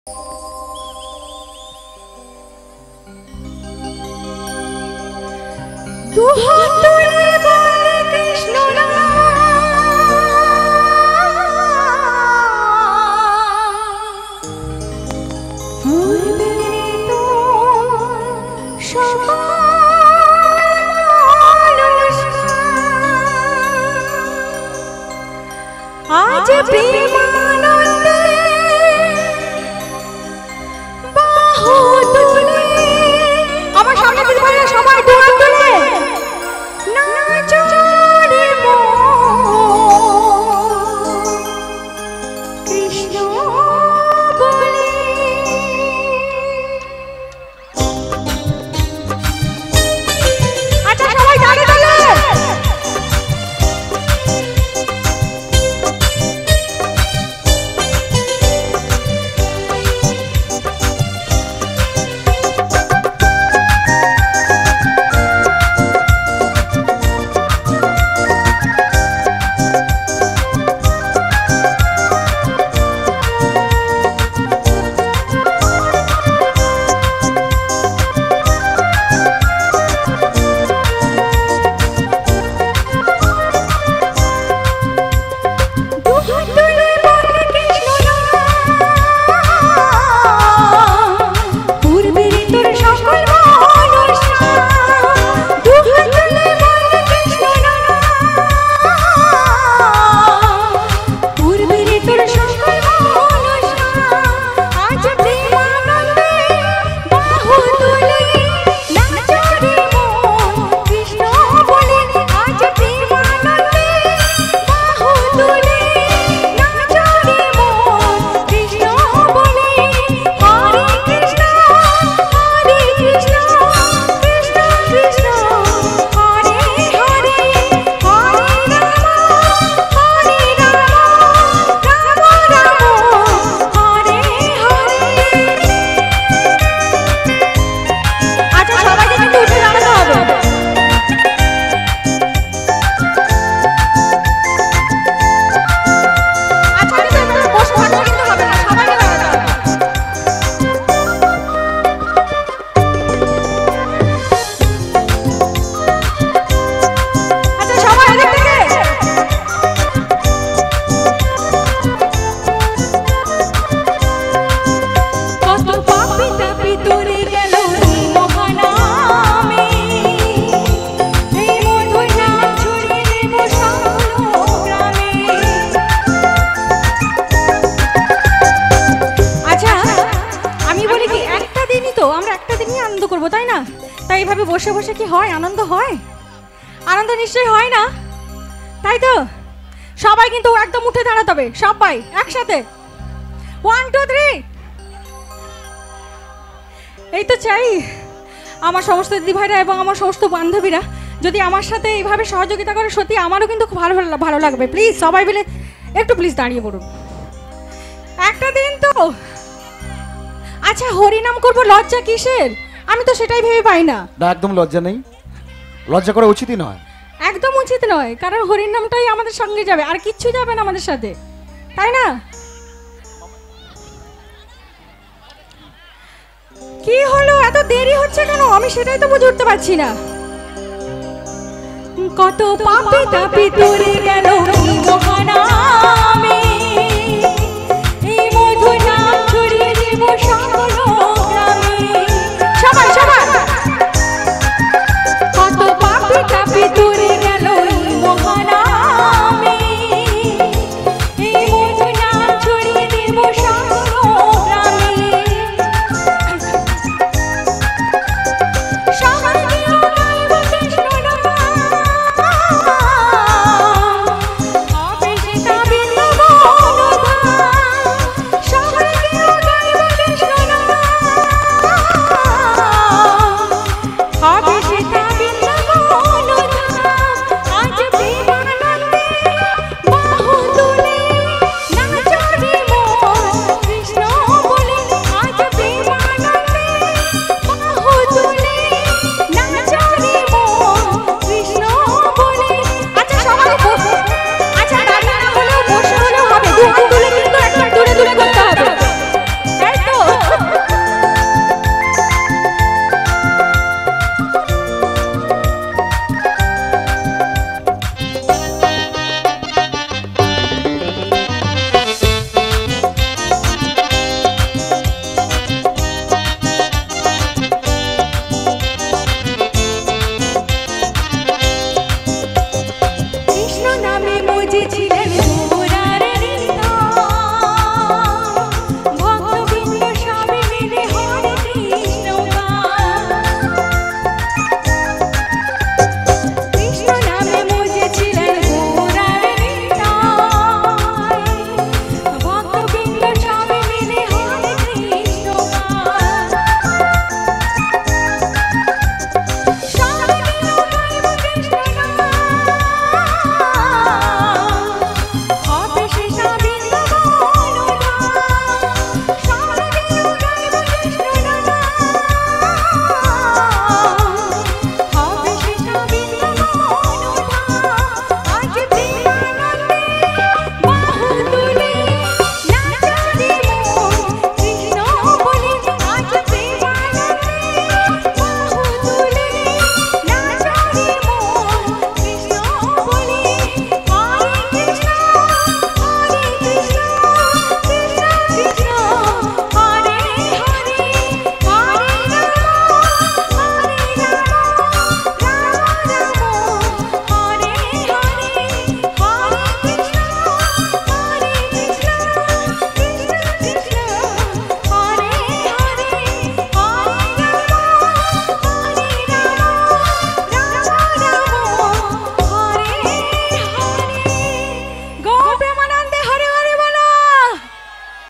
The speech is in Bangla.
দুহাত তুলে বল কৃষ্ণ আজ প্রেমানন্দে বাহু তুলে আমার সামনে দিতে পারে সবাই দুহাত তুলে নাচো রে কৃষ্ণ বলে। আচ্ছা সবাই দাঁড়িয়ে দাঁড়িয়ে বসে বসে কি হয় আনন্দ হয় আনন্দ নিশ্চয়ই হয় না তাই তো সবাই কিন্তু একদম উঠে দাঁড়াতে হবে সবাই একসাথে 1 2 3 এই তো চাই আমার সমস্ত দিদিভাইরা এবং আমার সমস্ত বান্ধবীরা যদি আমার সাথে এইভাবে সহযোগিতা করে সত্যি আমারও কিন্তু খুব ভালো লাগবে প্লিজ সবাই মিলে একটু প্লিজ দাঁড়িয়ে পড়ুন একটা দিন তো আচ্ছা হরিনাম করব লজ্জা কিসের আমি তো সেটাই ভেবে পাই না একদম লজ্জা নেই লজ্জা করা উচিতই নয় একদম উচিত নয় কারণ হরির নামটাই আমাদের সঙ্গে যাবে আর কিচ্ছু যাবে না আমাদের সাথে তাই না কি হলো এত দেরি হচ্ছে কেন আমি সেটাই তো বুঝে উঠতে পারছি না কত পাপে তাপে তোরে গেল কি মহানামে